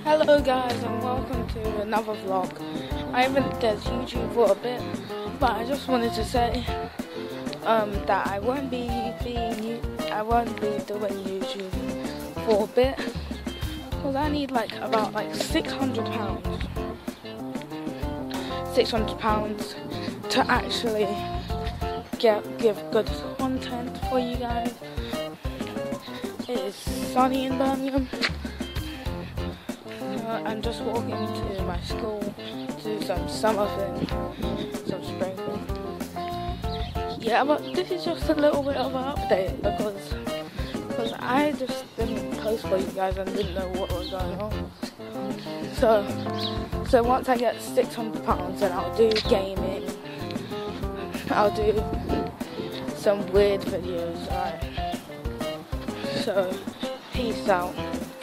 Hello guys and welcome to another vlog. I haven't done YouTube for a bit, but I just wanted to say that I won't be doing YouTube for a bit because I need about £600 to actually give good content for you guys. It is sunny in Birmingham. I'm just walking to my school to do some summer thing, some spring thing. Yeah, but this is just a little bit of an update because I just didn't post for you guys and didn't know what was going on. So once I get £600, then I'll do gaming. I'll do some weird videos, alright? So, peace out.